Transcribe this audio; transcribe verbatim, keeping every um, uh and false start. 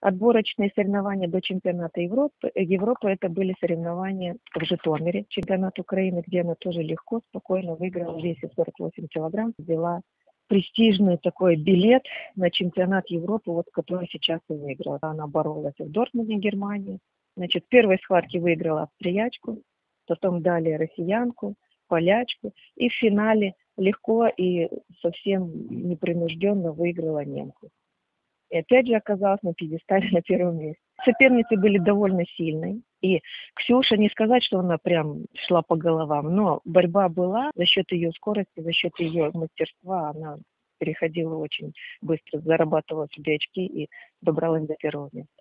Отборочные соревнования до чемпионата Европы, Европы это были соревнования в Житомире, чемпионат Украины, где она тоже легко, спокойно выиграла в весе сорок восемь килограмм, взяла престижный такой билет на чемпионат Европы, вот который сейчас и выиграла. Она боролась в Дортмунде, Германии. Значит, в первой схватке выиграла австриячку, потом далее россиянку, полячку, и в финале легко и совсем непринужденно выиграла немку. И опять же оказалась на пьедестале на первом месте. Соперницы были довольно сильные. И Ксюша, не сказать, что она прям шла по головам, но борьба была за счет ее скорости, за счет ее мастерства. Она переходила очень быстро, зарабатывала себе очки и добралась до первого места.